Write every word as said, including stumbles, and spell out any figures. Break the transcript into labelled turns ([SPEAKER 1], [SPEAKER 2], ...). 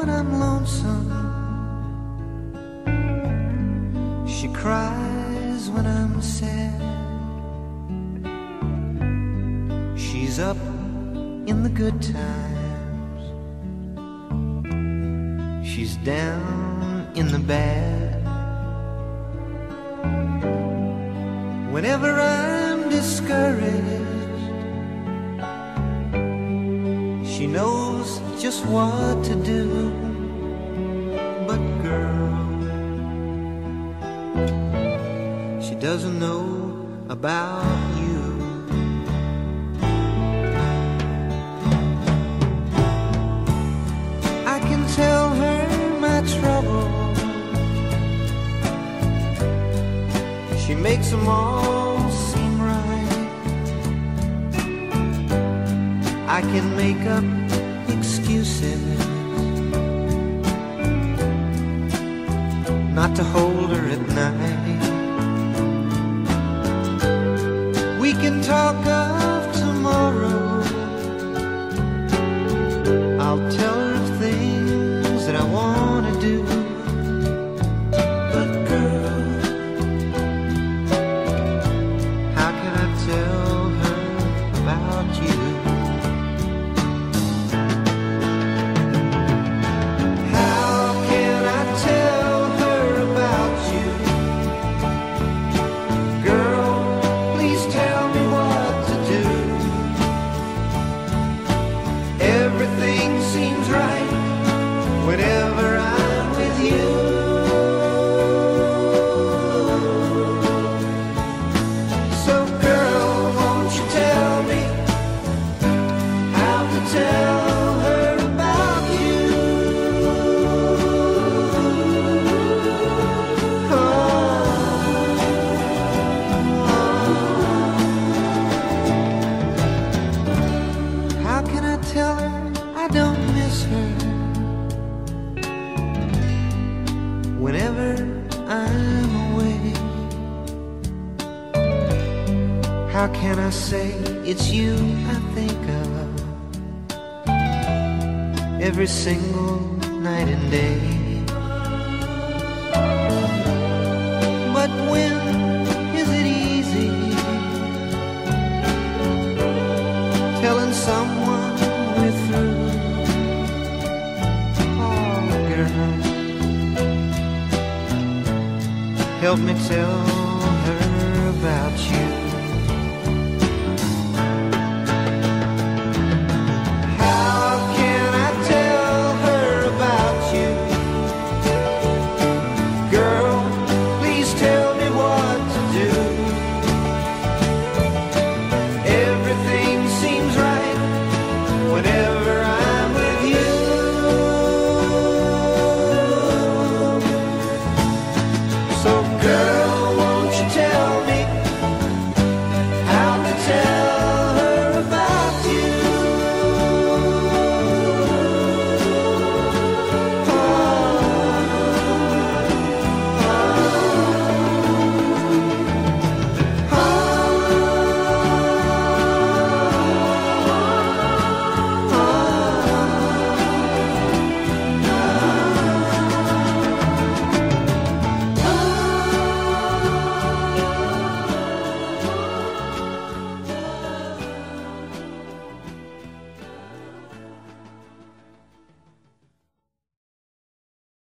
[SPEAKER 1] when I'm lonesome. She cries when I'm sad. She's up in the good times. She's down in the bad. Whenever I'm discouraged, she knows just what to do. But girl, she doesn't know about you. I can tell her my trouble. She makes them all seem right. I can make up excuses not to hold her at night. We can talk of tomorrow. I'll tell her of things that I want to do. But girl, how can I tell her about you? How can I say it's you I think of every single night and day? But when is it easy telling someone we're through? Oh girl, help me tell her about you.